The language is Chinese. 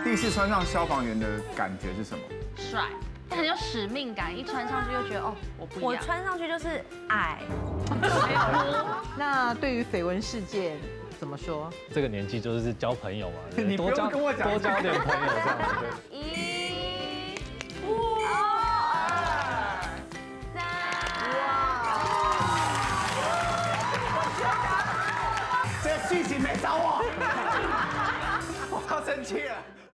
第一次穿上消防员的感觉是什么？ 帅，很有使命感，一穿上去就觉得哦，我不一样。 我穿上去就是矮。 没有。 那对于绯闻事件怎么说？ 这个年纪就是交朋友嘛， 你不用跟我讲， 多交点朋友这样子。 1、2、3。 这个剧情没找我，我要生气了。